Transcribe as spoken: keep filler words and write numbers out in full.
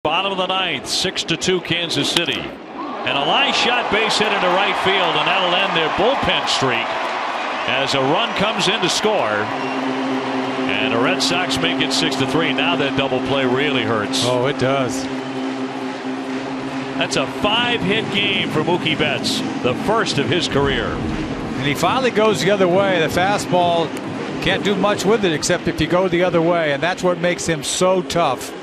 bottom of the ninth, six to two Kansas City. And a line shot base hit into right field, and that'll end their bullpen streak as a run comes in to score. And the Red Sox make it six to three. Now that double play really hurts. Oh, it does. That's a five-hit game for Mookie Betts, the first of his career. And he finally goes the other way. The fastball can't do much with it except if you go the other way, and that's what makes him so tough.